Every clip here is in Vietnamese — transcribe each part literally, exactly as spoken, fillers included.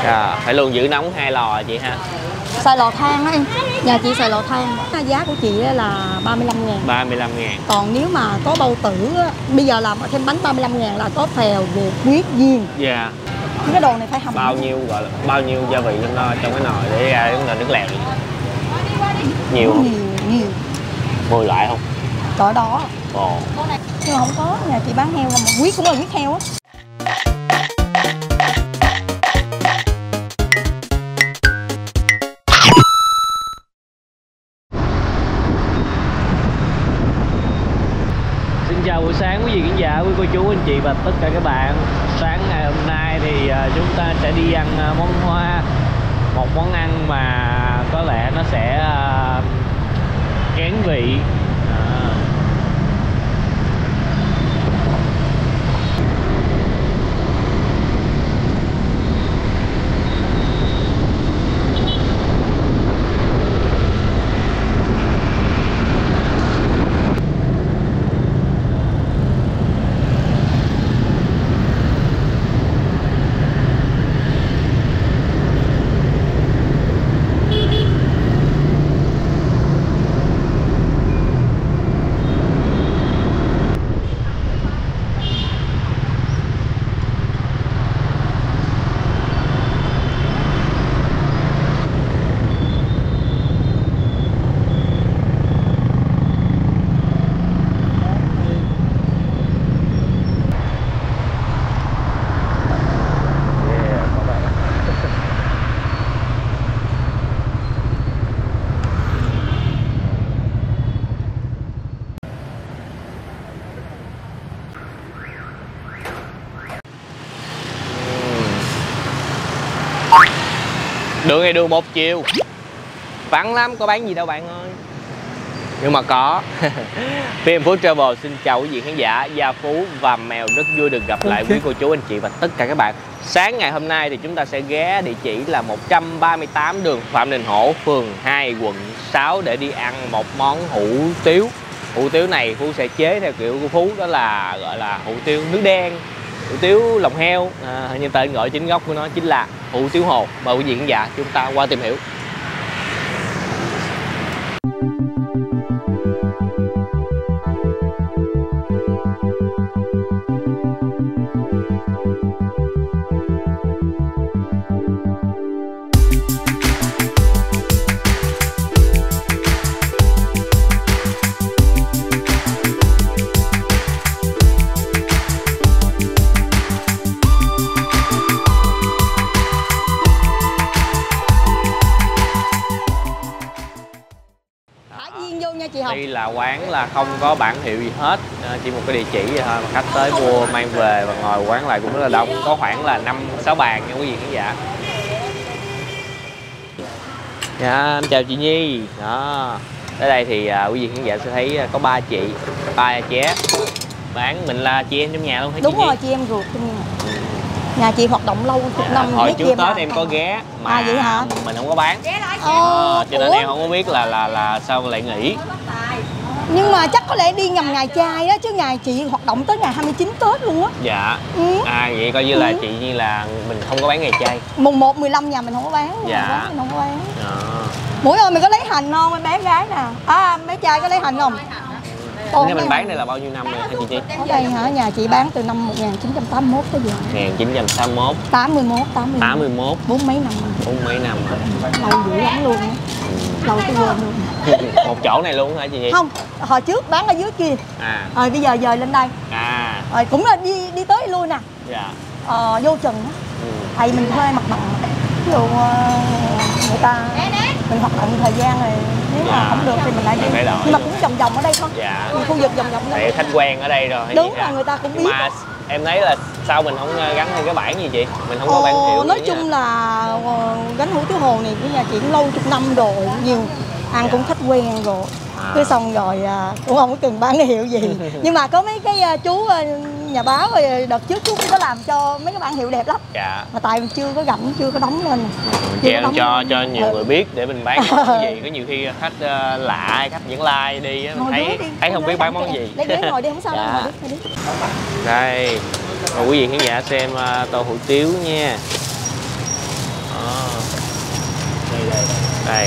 À, phải luôn giữ nóng hai lò chị ha. Xài lò than đó em. Nhà chị xài lò than. Giá của chị là ba mươi lăm ngàn. ba mươi lăm ngàn. Còn nếu mà có bao tử á, bây giờ làm thêm bánh ba mươi lăm ngàn là có phèo, ruột, huyết, viên. Dạ. Yeah. Cái đồ này phải hầm. Bao nhiêu gọi là bao nhiêu gia vị trong đó, trong cái nồi để ra giống là nước lèo vậy? Nhiều không? Nhiều, nhiều. mười loại không? Cỡ đó. Ồ. Nhưng mà không có, nhà chị bán heo không, huyết cũng là huyết heo á. Chào buổi sáng quý vị khán giả, quý cô chú, anh chị và tất cả các bạn. Sáng ngày hôm nay thì chúng ta sẽ đi ăn món hoa. Một món ăn mà có lẽ nó sẽ kén vị. à. Đường này đường một chiều, vắng lắm, có bán gì đâu bạn ơi. Nhưng mà có. pê em Food Travel xin chào quý vị khán giả. Gia Phú và Mèo rất vui được gặp lại quý cô chú, anh chị và tất cả các bạn. Sáng ngày hôm nay thì chúng ta sẽ ghé địa chỉ là một trăm ba mươi tám đường Phạm Đình Hổ, phường hai, quận sáu để đi ăn một món hủ tiếu. Hủ tiếu này Phú sẽ chế theo kiểu của Phú, đó là gọi là hủ tiếu nước đen, hủ tiếu lòng heo, à, như tên gọi chính gốc của nó chính là hủ tiếu hồ. Mời quý vị khán giả chúng ta qua tìm hiểu. Đây là quán là không có bảng hiệu gì hết, chỉ một cái địa chỉ vậy thôi, mà khách tới mua mang về và ngồi quán lại cũng rất là đông, có khoảng là năm sáu bàn nha quý vị khán giả. Dạ, em chào chị Nhi. Đó, tới đây thì uh, quý vị khán giả sẽ thấy có ba chị, ba ché bán. Mình là chị em trong nhà luôn hả? Đúng chị rồi, chị em ruột trong nhà. Nhà chị hoạt động lâu chục dạ, năm. Hồi trước Tết em có ghé mà à, vậy hả? Mình không có bán. Ờ, à, cho nên ủa? Em không có biết là là là sao lại nghỉ. Nhưng mà chắc có lẽ đi nhầm ngày trai đó, chứ ngày chị hoạt động tới ngày hai mươi chín Tết luôn á. Dạ. Ừ. À vậy coi như ừ. là chị như là mình không có bán ngày chay. Mùng một, mười lăm nhà mình không có bán. Dạ. Mình không có bán. À. Mỗi ơi mình có lấy hành không? Em bé gái nè. À, bé trai có lấy hành không? Thế mình bán đây là bao nhiêu năm rồi hả chị Chi? Ở đây hả? Nhà chị bán từ năm một nghìn chín trăm tám mươi mốt tới giờ. một nghìn chín trăm tám mươi mốt. tám mươi mốt, tám mươi mốt. tám mươi mốt. Bốn mấy năm rồi. Bốn mấy năm rồi. Lâu dữ lắm luôn á. Ừ. Lâu tôi quên luôn. Một chỗ này luôn hả chị Nhi? Không, hồi trước bán ở dưới kia. À. Rồi bây giờ dời lên đây. À. Rồi cũng là đi đi tới lui nè. Dạ. Ờ, vô chừng á. Ừ. Thầy mình thuê mặt bằng. Ví dụ người ta mình hoạt động thời gian này, nếu dạ. mà không được thì mình lại đi. Nhưng mà cũng vòng vòng ở đây thôi. Dạ. Mình khu vực vòng vòng đây. Tại khách quen ở đây rồi. Đúng là người ta cũng biết. Mà em thấy là sao mình không gắn thêm cái bảng gì chị? Mình không có ờ, bảng hiệu. Nói chung nha. Là gánh hủ tiếu hồ này của nhà chị cũng lâu chục năm rồi, nhiều ăn dạ. cũng khách quen rồi. À. Cái xong rồi à, cũng không có cần bán hiệu gì. Nhưng mà có mấy cái uh, chú uh, nhà báo rồi đợt trước chú cũng có làm cho mấy cái bản hiệu đẹp lắm. Dạ. Mà tại mình chưa có gặm, chưa có đóng lên. Treo cho cho nhiều ừ. người biết để mình bán món gì. Có nhiều khi khách uh, lạ hay khách dẫn like đi á, mình thấy đi, thấy không biết bán món gì. Lấy ghế ngồi đi không sao dạ. đâu, ngồi đi, đi. Đây, mời quý vị khán giả xem uh, tô hủ tiếu nha. Đây.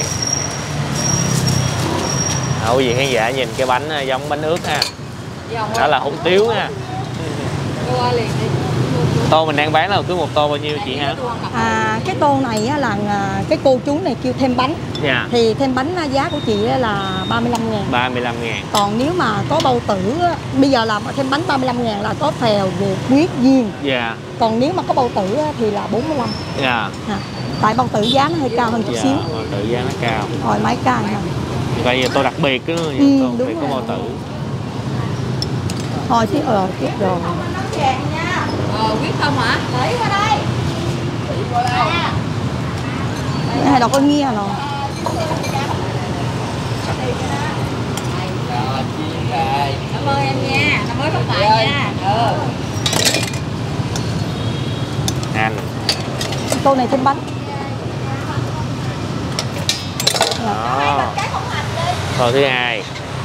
Đó, quý vị khán giả nhìn cái bánh giống bánh ướt ha. Đó là hủ tiếu nha. Tô mình đang bán là cứ một tô bao nhiêu chị hả? À, cái tô này á, là cái cô chú này kêu thêm bánh. Dạ. Thì thêm bánh giá của chị là ba mươi lăm ngàn. ba mươi lăm ngàn. Còn nếu mà có bao tử á, bây giờ làm thêm bánh ba mươi lăm ngàn là có phèo, ruột, huyết, viên. Dạ. Còn nếu mà có bao tử á, thì là bốn mươi lăm. Dạ. À, tại bao tử giá nó hơi cao hơn chút Dạ, xíu. bao tử giá nó cao. Rồi mấy cây nè. Coi như tô đặc biệt đó, ừ, tô đặc biệt có rồi. bao tử. Thôi chứ ờ tiếp rồi. Ờ, quyết không hả? Lấy qua đây. Hai đâu có nghe rồi. Cảm ơn em nha, nó mới phát tài nha. Ừ. Anh. Tô này thêm bánh. Đó. Tô thứ hai.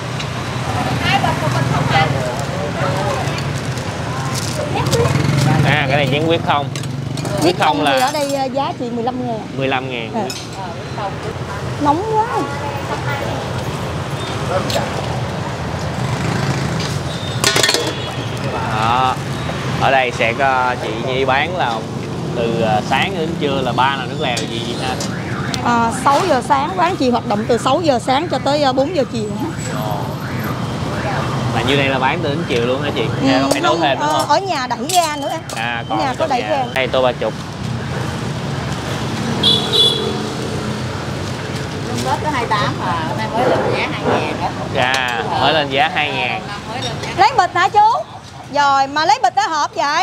À, cái này chén huyết không. Huyết không, không là thì ở đây giá chị mười lăm ngàn. mười lăm ngàn. À. Nóng quá. Đó. Ở đây sẽ có chị Nhi bán là từ sáng đến trưa là ba nồi nước lèo gì vậy ha? À, sáu giờ sáng, quán chị hoạt động từ sáu giờ sáng cho tới bốn giờ chiều. Là như đây là bán từ đến chiều luôn hả chị? Ừ, Hay phải nấu thêm đúng không? Ở nhà đẩy ra nữa em. À, Ở còn nhà có đẩy ra. Đây tô ba chục. Tết có hai mươi tám mà hôm nay mới lên giá hai ngàn đó. Dạ, mới lên giá hai ngàn. Lấy bịch hả chú? Rồi mà lấy bịch ở hộp vậy?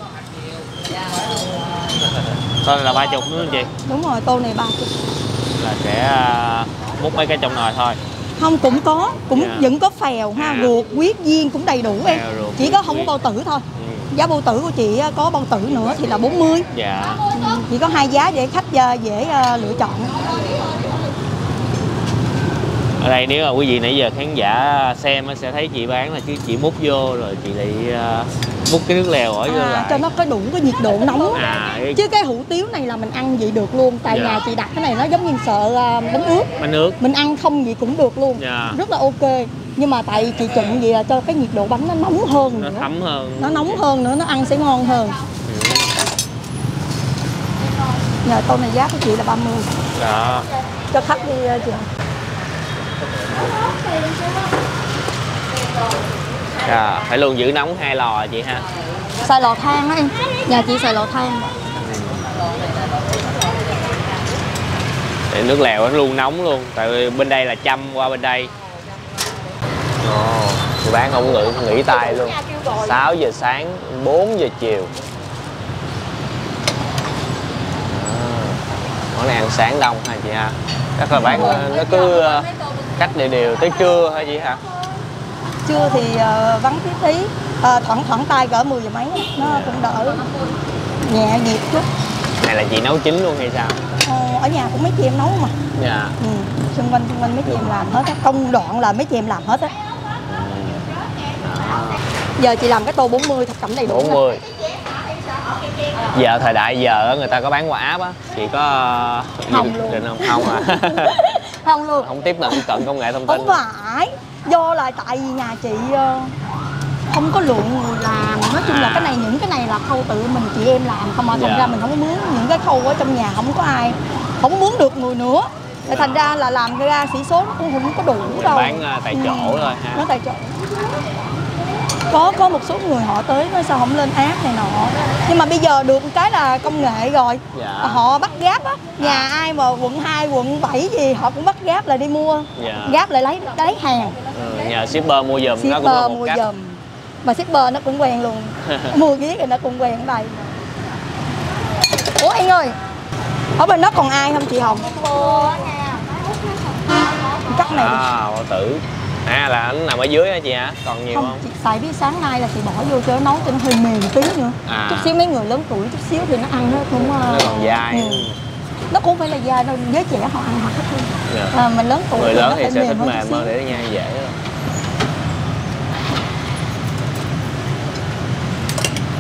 Tô này là ba chục đúng không chị? Đúng rồi, tô này ba chục. Là sẽ uh, múc mấy cái trong nồi thôi. Không, cũng có, cũng Dạ. vẫn có phèo ha, À. ruột, huyết, viên cũng đầy đủ em. Phèo, ruột, Chỉ có huyết, không có viên. bao tử thôi. Ừ. Giá bao tử của chị có bao tử nữa thì là bốn mươi. Dạ. Ừ, chỉ có hai giá để khách uh, dễ uh, lựa chọn. Ở đây nếu mà quý vị nãy giờ khán giả xem sẽ thấy chị bán là chứ chị múc vô rồi chị lại uh, múc cái nước lèo ở vô À, lại. cho nó có đủ cái nhiệt độ nóng. À, cái Chứ cái hủ tiếu này là mình ăn vậy được luôn. Tại Dạ. nhà chị đặt cái này nó giống như sợ uh, bánh ướt. bánh nước. Mình ăn không gì cũng được luôn. Dạ. Rất là ok. Nhưng mà tại chị trụng vậy là cho cái nhiệt độ bánh nó nóng hơn Nó nữa. thấm hơn. Nó nóng hơn nữa, nó ăn sẽ ngon hơn. Ừ. Nhờ tô này giá của chị là ba mươi. Đó. Cho khách đi chị. Dạ, phải luôn giữ nóng hai lò chị ha. Xài lò than đó em. Nhà chị xài lò than. Để nước lèo nó luôn nóng luôn. Tại vì bên đây là chăm qua bên đây. Ồ, chị bán không nghỉ, nghỉ tay luôn. sáu giờ sáng, bốn giờ chiều. À, món này ăn sáng đông hả chị ha? Chắc là bán nó cứ cách đều đều tới trưa hả chị hả? Trưa thì uh, vắng tí tí. Uh, thoảng thoảng tay cỡ mười giờ mấy. Nó Yeah. cũng đỡ. Nhẹ nhịp chút. Này là chị nấu chín luôn hay sao? Ờ, ở nhà cũng mấy chị em nấu mà. Dạ. Ừ. Xung quanh xung quanh mấy chị em làm hết á. Công đoạn là mấy chị em làm hết á. Giờ chị làm cái tô bốn mươi thập cẩm đầy đủ. bốn mươi. Giờ thời đại giờ người ta có bán qua app á, chị có Không luôn. định không? Không à? Không luôn. Không tiếp cận cận công nghệ thông tin. Không phải. Do là tại vì nhà chị uh, không có lượng người làm. Nói chung là À. cái này những cái này là khâu tự mình chị em làm không mà thành Dạ. ra mình không có mướn những cái khâu ở trong nhà không có ai, không có mướn được người nữa. Thì thành ra là làm ra sĩ số nó cũng không có đủ đâu. Bán uh, tại chỗ Ừ. thôi ha. Nó tại chỗ. Có có một số người họ tới nói sao không lên app này nọ. Nhưng mà bây giờ được một cái là công nghệ rồi. Dạ. Họ bắt gáp á. Nhà ai mà quận hai, quận bảy gì họ cũng bắt gáp lại đi mua. Dạ. Gáp lại lấy lấy hàng. Ừ, nhờ shipper mua giùm nó cũng là Shipper một mua cách. giùm. Mà shipper nó cũng quen luôn. Mua ghế thì nó cũng quen ở đây. Ủa anh ơi, ở bên đó còn ai không chị Hồng? Chắc này đi. À, bao tử. À là anh nằm ở dưới hả chị hả? Còn nhiều không? Không, chị xài biết sáng nay là chị bỏ vô cho nó nấu cho nó hơi mềm tí nữa. À. Chút xíu mấy người lớn tuổi chút xíu thì nó ăn nó cũng Nó còn dai. ừ. Nó cũng phải là dai đâu, giới trẻ họ ăn họ thích hơn. Dạ. À, mình lớn tuổi Người thì lớn nó thì phải sẽ thích hơn mềm chút xíu. hơn để nó nhai dễ hơn.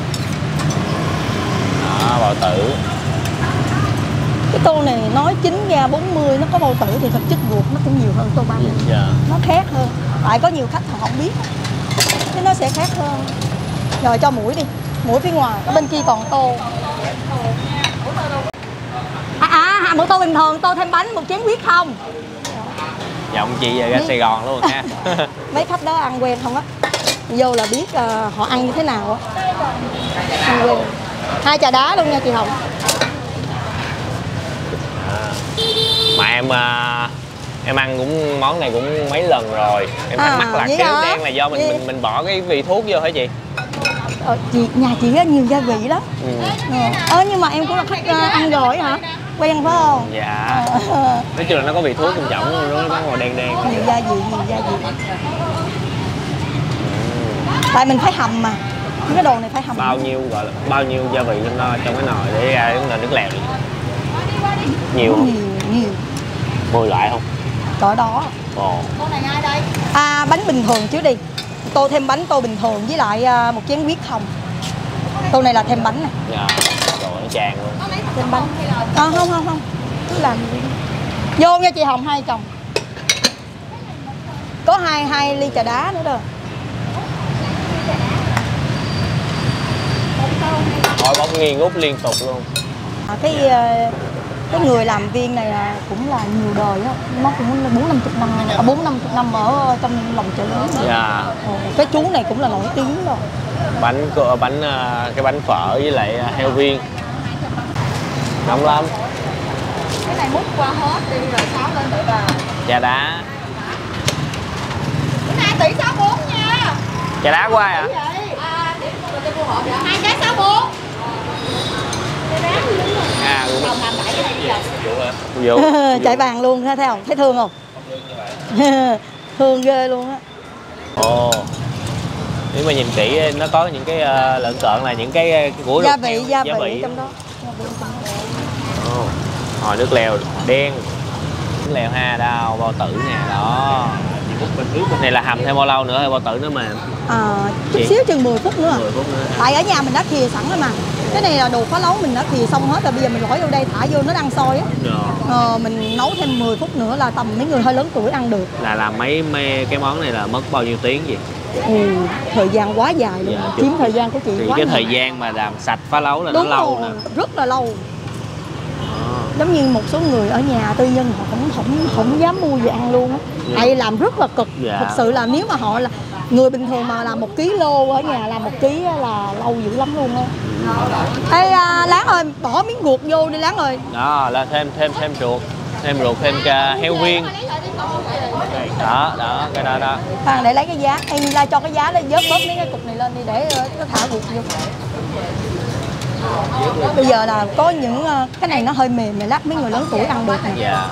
Đó, bao tử. Cái tô này nói chín cái bốn mươi nó có bao tử thì thực chất ruột nó cũng nhiều hơn tô bánh. Dạ. Nó khác hơn. Tại có nhiều khách họ không biết. Chứ nó sẽ khác hơn. Rồi cho mũi đi. Mũi phía ngoài, ở bên kia còn tô. À, à một tô bình thường, tô thêm bánh, một chén huyết không? Giọng chị về ra Sài Gòn luôn ha. Mấy khách đó ăn quen không á. Vô là biết uh, họ ăn như thế nào á. Ăn quen. Hai trà đá luôn nha chị Hồng. À. Mà em uh, em ăn cũng món này cũng mấy lần rồi. Em thắc à, mắc là cái nước đen là do mình vậy... mình mình bỏ cái vị thuốc vô hả chị? Ờ, chị nhà chị có nhiều gia vị lắm. Ừ. Ờ, nhưng mà em cũng là khách uh, ăn rồi hả? Quen phải không? Dạ. Ờ. Nói chung là nó có vị thuốc cũng trọng, nó nó màu đen đen. Nhiều gia vị, nhiều gia vị. Tại mình phải hầm mà. Cái đồ này phải hầm. Bao nhiêu gọi là bao nhiêu gia vị trong đó trong cái nồi để ra cái nồi nước lèo này? Nhiều không? Nhiều, nhiều. mười loại không? Cỡ đó. Ồ. Con này ai đây? À, bánh bình thường chứ đi. Tô thêm bánh tô bình thường với lại uh, một chén huyết không. Tô này là thêm bánh nè. Dạ. Rồi nó tràn luôn. Thêm bánh. À, không không không. Cứ làm gì. Vô nha chị Hồng hai chồng. Có hai hai ly trà đá nữa đó. Hỏi bóng nghi ngút liên tục luôn. À, cái cái người làm viên này là cũng là nhiều đời á, nó cũng bốn năm chục năm, à, bốn năm chục năm ở trong lòng chợ lớn. Dạ. Ờ, cái chú này cũng là nổi tiếng rồi. Bánh bánh cái bánh phở với lại heo viên. Nóng lắm. Cái này múc qua hết đi rồi sáu lên tự bà. Trà đá. Bữa nay tỷ sáu bốn nha. Trà đá qua à? À, hai trái sáu bốn. À, cũng Không làm lại cái này đi rồi. Vụ hả? Chạy bàn luôn, thấy không? Thấy thương không? Thương ghê luôn á. Ồ. Nếu mà nhìn kỹ nó có những cái uh, lợn cợn là những cái, cái của gia vị, gia, gia vị trong đó. Ồ. Hồi nước lèo đen. Nước lèo ha, đau bao tử nè, đó. Này là hầm thêm bao lâu nữa hay bao tử nữa mà? À, chút xíu chừng mười phút nữa. mười phút nữa. Tại ở nhà mình đã khìa sẵn rồi mà. Cái này là đồ phá lấu mình đã khìa xong hết rồi, bây giờ mình lõi vô đây thả vô nó đang sôi á. Ờ, mình nấu thêm mười phút nữa là tầm mấy người hơi lớn tuổi ăn được. Là làm mấy, mấy cái món này là mất bao nhiêu tiếng gì? Ừ, thời gian quá dài luôn. Dạ, chiếm thời gian của chị thì quá cái nhiều. Thời gian mà làm sạch phá lấu là đúng nó lâu rồi, nè. rất là lâu. À. Giống như một số người ở nhà tư nhân họ cũng không không dám mua về ăn luôn á. Dạ. Tại làm rất là cực. Dạ. Thật sự là nếu mà họ là người bình thường mà làm một ký lô ở nhà làm một ký là lâu dữ lắm luôn á. Ừ. Ê à, Láng ơi, bỏ miếng ruột vô đi Láng ơi. Đó là thêm thêm thêm ruột, thêm ruột thêm cả heo viên. Đó, đó, cái đó đó. Khoan để lấy cái giá, em ra cho cái giá để vớt bớt mấy cái cục này lên đi để nó thả ruột vô. Bây giờ là có những cái này nó hơi mềm này, lát mấy người lớn tuổi ăn được nè. Dạ.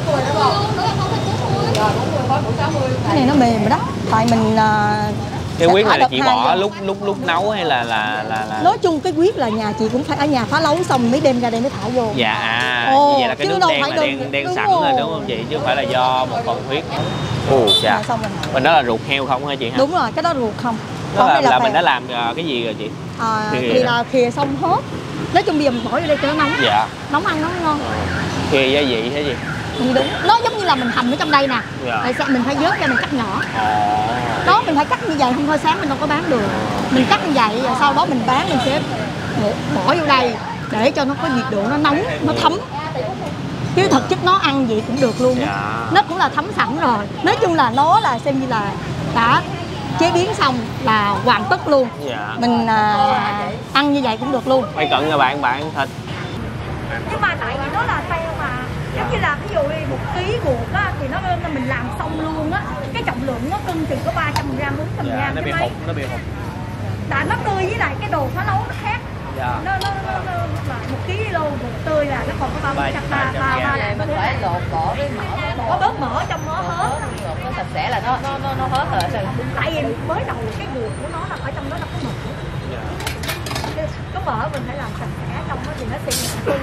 Cái này nó mềm rồi đó. Tại mình cái huyết này là chị bỏ lúc lúc lúc nấu hay là là là, là... Nói chung cái huyết là nhà chị cũng phải ở nhà phá lấu xong mới đem ra đây mới thả vô. Dạ à, Ồ, như vậy là cái nước đen là đen đen sẵn rồi đúng không chị, chứ không phải là do một phần huyết. Ồ dạ. Mình đó là ruột heo không hả chị ha? Đúng rồi, cái đó ruột không. Đó là, là, là mình đã làm cái gì rồi chị? À, thì là khìa xong hết. Nói chung bây giờ mình bỏ vô đây cho nó nóng. Dạ. Nóng ăn nó ngon. Khìa gia vị thế gì? Thì đúng, nó giống như là mình hầm ở trong đây nè. Dạ. Tại mình phải vớt ra mình cắt nhỏ. À. Đó mình phải cắt như vậy, không thôi sáng mình đâu có bán được. Mình cắt như vậy rồi sau đó mình bán mình sẽ bỏ vô đây để cho nó có nhiệt độ nó nóng, nó thấm. Chứ thực chất nó ăn gì cũng được luôn. Dạ. Nó cũng là thấm sẵn rồi. Nói chung là nó là xem như là đã chế biến xong là hoàn tất luôn. Dạ. Mình à, ăn như vậy cũng được luôn. Quay cận nha bạn, bạn thịt. Nhưng mà tại vì nó là teo mà. Giống như là ví dụ đi một ký ruột á thì nó mình làm xong luôn á, cái trọng lượng nó cân chừng có ba trăm gam, bốn trăm gam. Nó bị hụt, nó bị hụt. Tại nó tươi với lại cái đồ phá lấu nó khác. Dạ. Nó nó nó, nó là một ký lô ruột tươi là nó còn có ba trăm ba ba ba này mình phải lột bỏ cái mỡ, bỏ bớt mỡ trong nó hết. Nó sạch sẽ là nó nó nó, nó hết rồi. Tại vì mới đầu cái ruột của nó là ở trong đó nó có mỡ. Dạ. Có mỡ mình phải làm sạch sẽ trong đó thì nó xinh.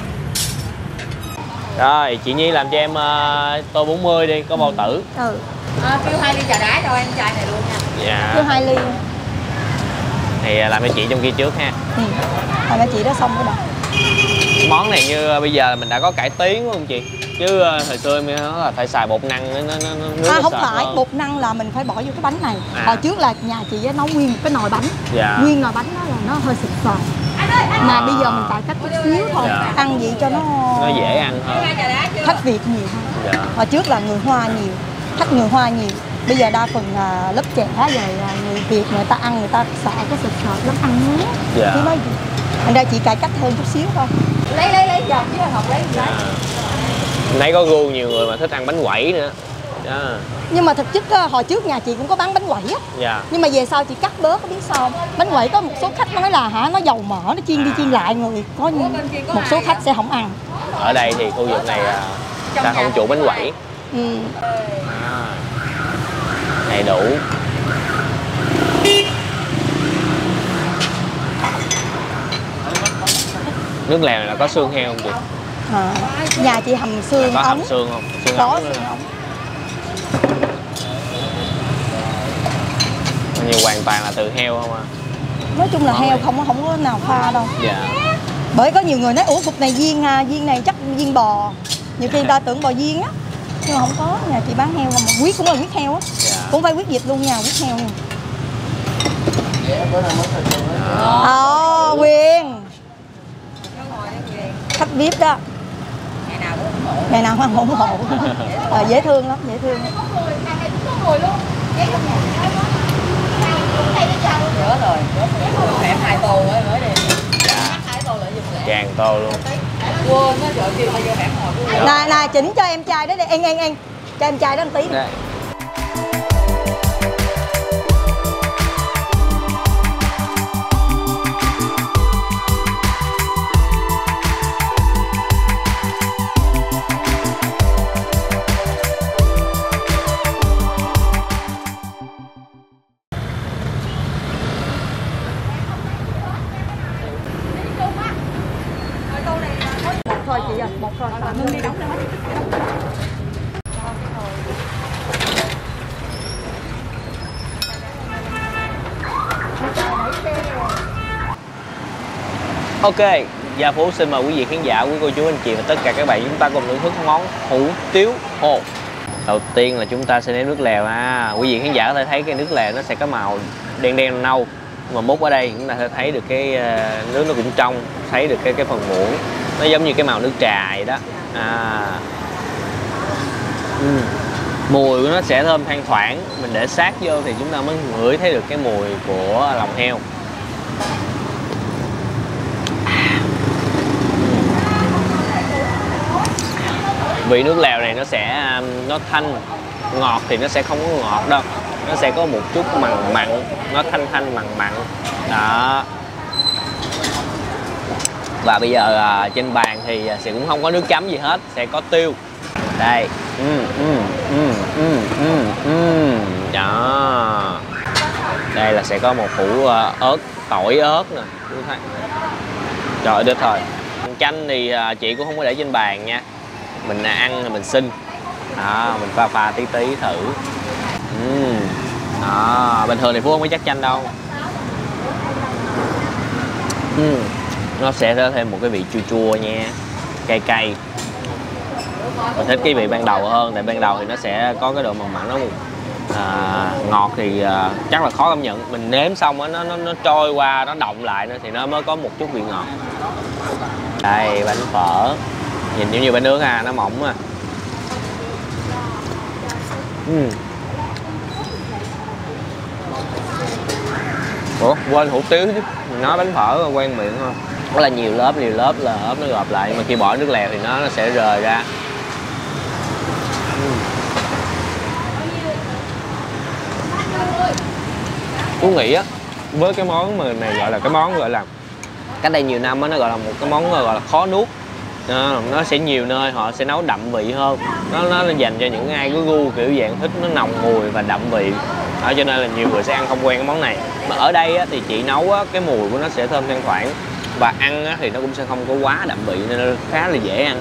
Rồi, chị Nhi làm cho em uh, tô bốn mươi đi, có bao tử. Ừ. À, kêu hai ly trà đá cho em chai này luôn nha. Dạ. Kêu hai ly. Thì làm cho chị trong kia trước ha. Ừ. Làm cho chị đó xong rồi đó. Món này như bây giờ mình đã có cải tiến đúng không chị? Chứ hồi xưa mình nói là phải xài bột năng nó nó nó À không nó phải, hơn. bột năng là mình phải bỏ vô cái bánh này. À. Hồi trước là nhà chị nấu nguyên cái nồi bánh. Dạ. Nguyên nồi bánh đó là nó hơi sụp sò. Mà À. bây giờ mình cải cách chút xíu thôi. Dạ. Ăn vậy cho nó Nó dễ ăn hơn. khách Việt nhiều hơn. Dạ. Hồi trước là người Hoa nhiều, khách người Hoa nhiều. Bây giờ đa phần là lớp trẻ rồi à, người Việt người ta ăn người ta sợ cái sụp sò lắm ăn nhé. Dạ. Chứ nói gì. Thành ra chị cải cách hơn chút xíu thôi. lấy lấy lấy dòng chứ không lấy lấy. Nãy có gu nhiều người mà thích ăn bánh quẩy nữa. Dạ. Nhưng mà thực chất á, hồi trước nhà chị cũng có bán bánh quẩy á. Dạ. Nhưng mà về sau chị cắt bớt, có biết sao không? Bánh quẩy có một số khách nói là hả nó dầu mỡ, nó chiên đi chiên lại, người có một số khách sẽ không ăn. Ở đây thì khu vực này à, ta không chủ bánh quẩy. Ừ. À, đầy đủ. Nước lèo này là có xương heo không chị? À, nhà chị hầm xương Có hầm ống. xương không? Xương Có ống xương ống. nhiều hoàn toàn là từ heo không à? Nói chung là Món heo này. không không có nào pha đâu. Dạ. Bởi có nhiều người nói ủa cục này viên ha, viên này chắc viên bò. Nhiều khi người ta tưởng bò viên á. Nhưng mà không có, nhà chị bán heo mà huyết cũng là huyết heo á. Dạ. Cũng phải huyết vịt luôn nha, huyết heo nha. Đó. Ờ, Quyền. Khách vi ai pi đó. Ngày nào cũng ủng hộ. Ngày nào cũng ủng hộ. Ờ, dễ thương lắm, dễ thương. Nhớ rồi, nhớ hẻm hai tô mới mới đi. Dạ. Hai tô lại dùng lẻ. Tràn tô luôn. Quên nó trời kêu mà vô hẻm hồi của Nè nè chỉnh cho em trai đó đi, en en en. Cho em trai đó một tí. Đây. Một thôi chị ơi, một thôi. Ngưng đi đóng ra. Ok, Gia Phú xin mời quý vị khán giả, quý cô chú anh chị và tất cả các bạn chúng ta cùng thưởng thức món hủ tiếu hồ. Đầu tiên là chúng ta sẽ nếm nước lèo ha. Quý vị khán giả có thể thấy cái nước lèo nó sẽ có màu đen đen nâu. Mà múc ở đây chúng ta sẽ thấy được cái nước nó cũng trong, thấy được cái cái phần muỗng nó giống như cái màu nước trà vậy đó. À. Uhm. Mùi của nó sẽ thơm thoang thoảng, mình để sát vô thì chúng ta mới ngửi thấy được cái mùi của lòng heo. Vị nước lèo này nó sẽ nó thanh, ngọt thì nó sẽ không có ngọt đâu, nó sẽ có một chút mặn mặn, nó thanh thanh mặn mặn đó. Và bây giờ à, trên bàn thì sẽ cũng không có nước chấm gì hết, sẽ có tiêu đây. Ừ, ừ, ừ, ừ, ừ, ừ. Đó, đây là sẽ có một hũ uh, ớt, tỏi ớt nè, trời ơi, đứt thôi. Chanh thì uh, chị cũng không có để trên bàn nha, mình ăn thì mình xin đó, mình pha pha tí tí thử. Uhm. Đó, bình thường thì Phú không có chắc chanh đâu. Uhm. Nó sẽ có thêm một cái vị chua chua nha, cay cay. Mình thích cái vị ban đầu hơn, tại ban đầu thì nó sẽ có cái độ mặn mặn, nó à, ngọt thì à, chắc là khó cảm nhận. Mình nếm xong á, nó, nó nó trôi qua, nó động lại nữa thì nó mới có một chút vị ngọt. Đây, bánh phở nhìn giống như bánh nướng ha, nó mỏng à. Uhm. Ủa, quên hủ tiếu chứ, mình nói bánh phở quen miệng không? Có là nhiều lớp, nhiều lớp là ốp nó gọp lại, nhưng mà khi bỏ nước lèo thì nó, nó sẽ rời ra. Uhm. Tôi nghĩ á, với cái món mà này gọi là cái món gọi là cách đây nhiều năm á, nó gọi là một cái món gọi là khó nuốt. À, nó sẽ nhiều nơi họ sẽ nấu đậm vị hơn, nó nó dành cho những ai có gu kiểu dạng thích nó nồng mùi và đậm vị đó, cho nên là nhiều người sẽ ăn không quen cái món này. Mà ở đây á, thì chị nấu á, cái mùi của nó sẽ thơm thoang thoảng và ăn á, thì nó cũng sẽ không có quá đậm vị nên nó khá là dễ ăn.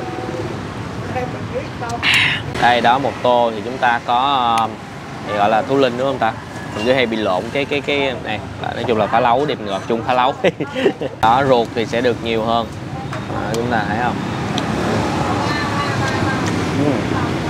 Đây đó, một tô thì chúng ta có thì gọi là thú linh đúng không ta? Mình cứ hay bị lộn cái cái cái này, nói chung là phá lấu đi, mình gọi chung phá lấu. Đó, ruột thì sẽ được nhiều hơn. À, chúng ta thấy không? Uhm.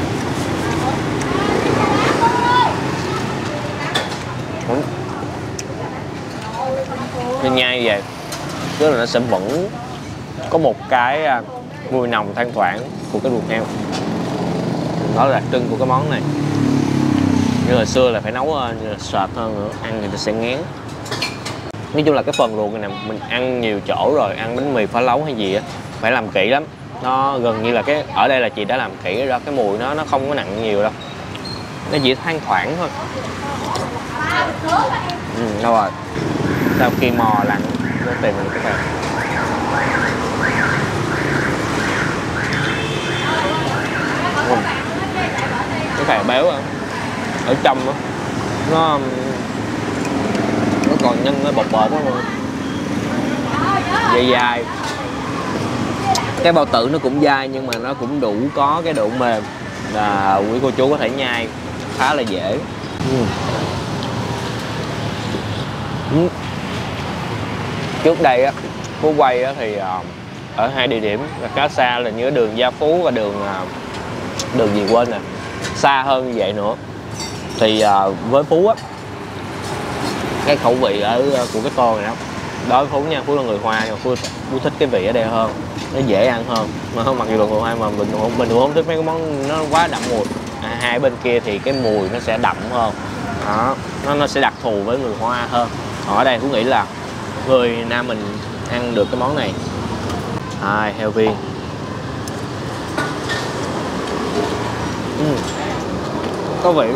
Nên nhai như vậy tức là nó sẽ vẫn có một cái mùi nồng thoang thoảng của cái ruột heo. Đó là đặc trưng của cái món này. Như hồi xưa là phải nấu sệt hơn nữa, ăn thì nó sẽ ngán. Nói chung là cái phần ruột này nè, mình ăn nhiều chỗ rồi, ăn bánh mì phá lấu hay gì á, phải làm kỹ lắm. Nó gần như là cái ở đây là chị đã làm kỹ rồi, cái mùi nó nó không có nặng nhiều đâu, nó chỉ thoang thoảng thôi. Ừ, đâu rồi. Sau khi mò lặn nó tìm mình cái này. Ừ. Cái khè béo á, ở trong đó, nó nó còn nhân nó bột bột đó luôn, dai dai. Cái bao tử nó cũng dai nhưng mà nó cũng đủ có cái độ mềm là quý cô chú có thể nhai khá là dễ. Ừ. Ừ. Trước đây á, Phú quay á, thì ở hai địa điểm là khá xa, là như đường Gia Phú và đường đường gì quên nè, xa hơn như vậy nữa. Thì với Phú á, cái khẩu vị ở của cái tô này đó, đối với Phú nha, Phú là người Hoa nhưng mà Phú, Phú thích cái vị ở đây hơn, nó dễ ăn hơn. Mà không, mặc dù là người Hoa mà mình mình cũng không thích mấy cái món nó quá đậm mùi. À, hai bên kia thì cái mùi nó sẽ đậm hơn đó, nó nó sẽ đặc thù với người Hoa hơn. Ở đây Phú nghĩ là người Nam mình ăn được cái món này. À, heo viên. uhm. Có vị.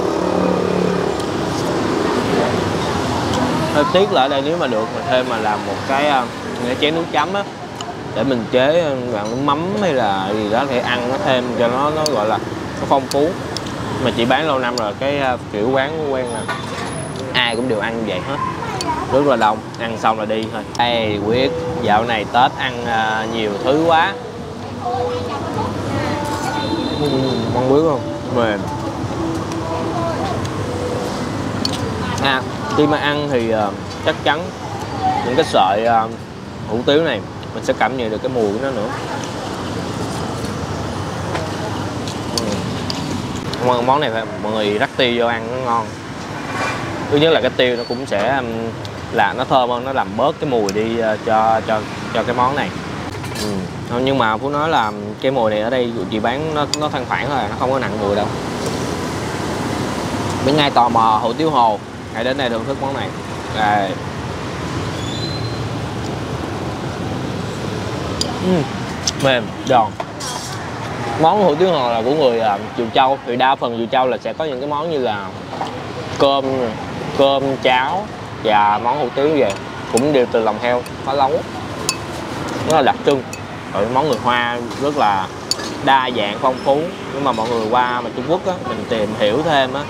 Hơi tiếc là ở đây nếu mà được mà thêm mà làm một cái, cái chén nước chấm á, để mình chế bằng nước mắm hay là gì đó để ăn nó thêm cho nó nó gọi là nó phong phú. Mà chị bán lâu năm rồi, cái kiểu quán quen là ai cũng đều ăn như vậy hết, rất là đông, ăn xong là đi thôi. Ê Quyết, dạo này Tết ăn uh, nhiều thứ quá. Con Quyết không? Mềm. À, khi mà ăn thì uh, chắc chắn những cái sợi uh, hủ tiếu này mình sẽ cảm nhận được cái mùi của nó nữa. uhm. Món này phải mọi người rắc tiêu vô ăn nó ngon. Thứ nhất là cái tiêu nó cũng sẽ um, là nó thơm hơn, nó làm bớt cái mùi đi uh, cho cho cho cái món này. Ừ. Nhưng mà Phú nói là cái mùi này ở đây chị bán nó nó thoang thoảng thôi, nó không có nặng mùi đâu. Bên ngay tò mò hủ tiếu Hồ, hãy đến đây thưởng thức món này. Đây. Uhm. Mềm, giòn. Món hủ tiếu Hồ là của người uh, Chiều Châu, thì đa phần Chiều Châu là sẽ có những cái món như là cơm, cơm cháo và món hủ tiếu về cũng đều từ lòng heo phá lấu, nó là đặc trưng. Rồi món người Hoa rất là đa dạng phong phú, nhưng mà mọi người qua mà Trung Quốc á, mình tìm hiểu thêm á,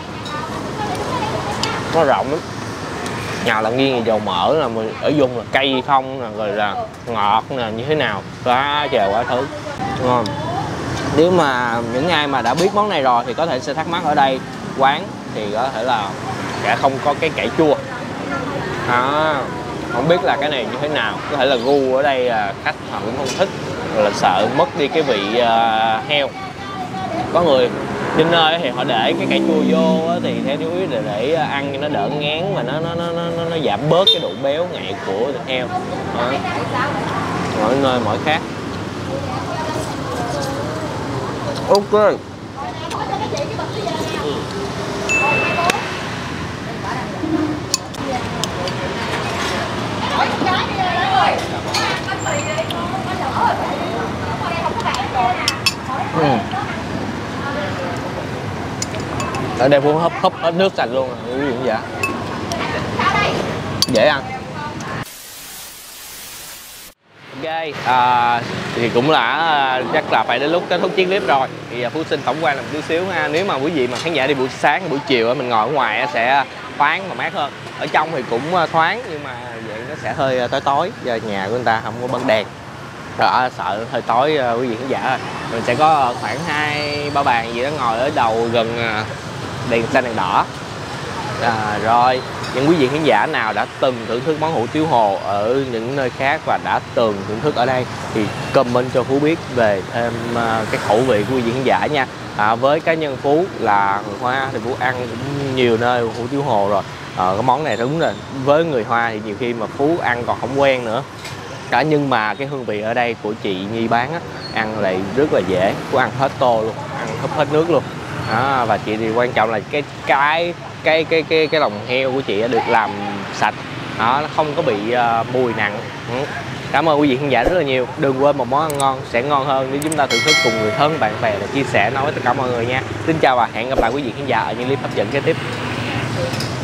nó rộng lắm. Nào là nghiêng về dầu mỡ, là mình ở dùng là cây không là rồi là ngọt là như thế nào, quá trời quá thứ ngon. Nếu mà những ai mà đã biết món này rồi thì có thể sẽ thắc mắc ở đây quán thì có thể là sẽ không có cái cải chua. À, không biết là cái này như thế nào, có thể là gu ở đây khách họ cũng không thích, rồi là sợ mất đi cái vị uh, heo. Có người trên nơi thì họ để cái cải chua vô á, thì theo chú ý để, để ăn cho nó đỡ ngán và nó nó nó nó, nó giảm bớt cái độ béo ngậy của thịt heo. À, mỗi nơi mỗi khác. Ok. Ừ. Ở đây Phú hấp hấp hết nước sạch luôn rồi, quý vị cũng vậy. Dễ ăn. Ok, à, thì cũng là chắc là phải đến lúc kết thúc chiến clip rồi. Thì Phú xin tổng quan làm tí xíu ha. Nếu mà quý vị mà khán giả đi buổi sáng hay buổi chiều mình ngồi ở ngoài sẽ thoáng và mát hơn. Ở trong thì cũng thoáng nhưng mà vậy nó sẽ hơi tối tối, do nhà của người ta không có bật đèn. Rồi sợ hơi tối quý vị khán giả rồi. Mình sẽ có khoảng hai ba bàn gì đó ngồi ở đầu gần đèn xanh đèn đỏ. À, rồi những quý vị khán giả nào đã từng thưởng thức món hủ tiếu hồ ở những nơi khác và đã từng thưởng thức ở đây thì comment cho Phú biết về thêm cái khẩu vị của quý vị khán giả nha. À, với cá nhân Phú là người Hoa thì Phú ăn cũng nhiều nơi hủ tiếu hồ rồi. À, cái món này đúng rồi, với người Hoa thì nhiều khi mà Phú ăn còn không quen nữa. Đó, nhưng mà cái hương vị ở đây của chị Nhi bán á, ăn lại rất là dễ, Phú ăn hết tô luôn, ăn húp hết nước luôn. Đó, và chị thì quan trọng là cái cái cái cái cái cái lòng heo của chị được làm sạch, đó, nó không có bị uh, mùi nặng. Ừ. Cảm ơn quý vị khán giả rất là nhiều. Đừng quên một món ăn ngon sẽ ngon hơn nếu chúng ta thưởng thức cùng người thân bạn bè và chia sẻ nói với tất cả mọi người nha. Xin chào và hẹn gặp lại quý vị khán giả ở những clip hấp dẫn kế tiếp.